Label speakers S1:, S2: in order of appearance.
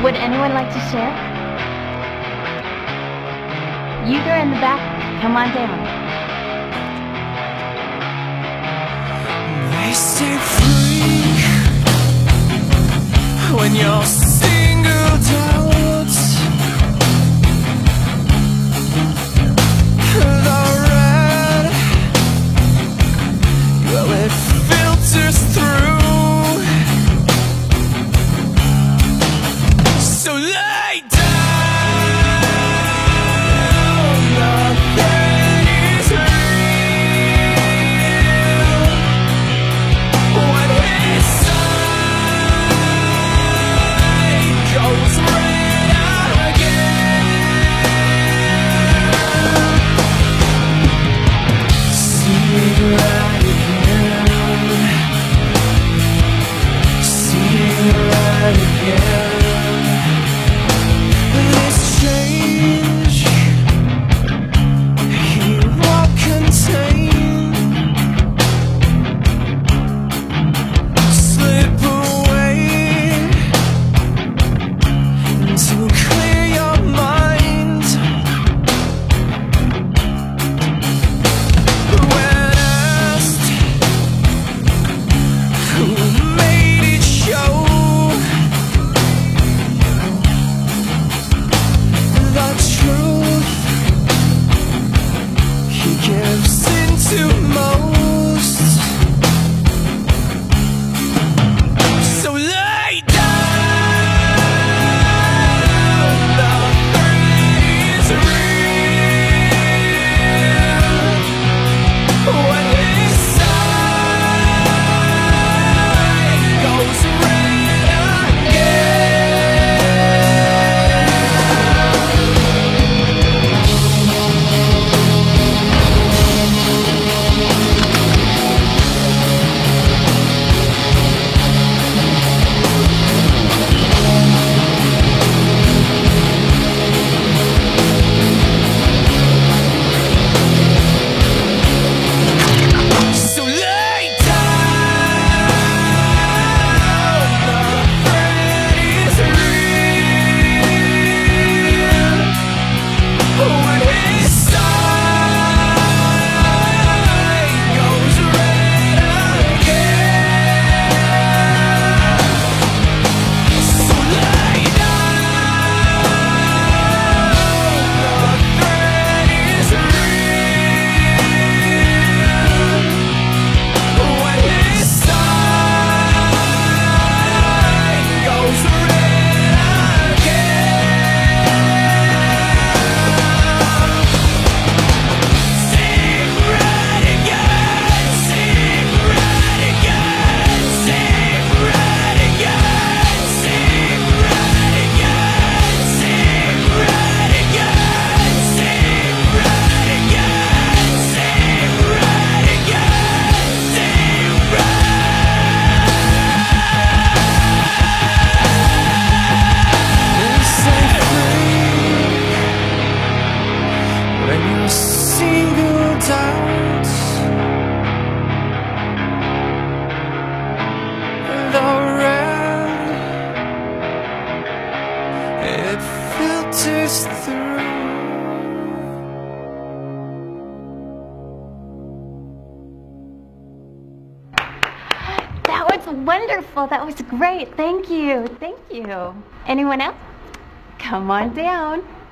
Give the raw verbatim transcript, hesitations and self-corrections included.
S1: Would anyone like to share? You girl in the back, come on down.
S2: They say free when you're singled out. The red, well, it filters through. So lay down, nothing is real when inside goes red again. See red again, see red again. This change he won't contain. Slip away to clear your mind. When asked who made it show, the truth he gives into most. So lay down, the threat is real when inside goes red again. So lay down, the threat is real when inside goes red again. So lay down, the threat is real when inside goes red again. Sing red again, sing red again, sing red again, sing red again, sing red again, sing red again, sing red. Say free when you're singled out. The red, it filters through.
S1: That was wonderful. That was great. Thank you. Thank you. Anyone else? Come on down.